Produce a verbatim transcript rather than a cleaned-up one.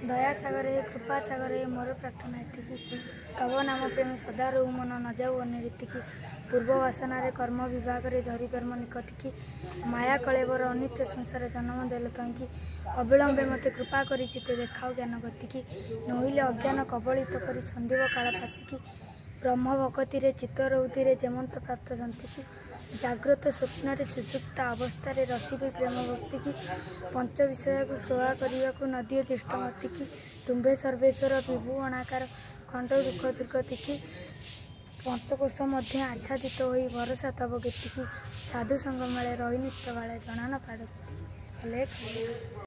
दया सागर कृपा सागर मोर प्रार्थना एतिकी तब नाम प्रेम सदा रो मन न जाऊ अनिरीतिकी पूर्व वासना कर्म विभाग रे धरी धर्म निकतिकी माया कलेबर अनित्य संसार जन्म देल तंकी अविलंबे मते कृपा करी चिते देखाओ ज्ञान गतिकी नहिले अज्ञान कबलित करी संदीप काल फासिकी ब्रह्म भक्ति रे चित्त रौति रे जेमंत प्राप्त शांतिकी जाग्रत स्वप्न सुसुप्त अवस्था रसिबी प्रेम भक्ति की पंच विषय को श्रोहा करने को नदी दृष्टमती की तुम्बे सर्वेश्वर विभु अणाकार खंड दुख दुर्गति की पंचकोश मध्य आच्छादित हो भरोसा तब गीति की साधु संग मेले रही नित्य बाले जनान पाद गति।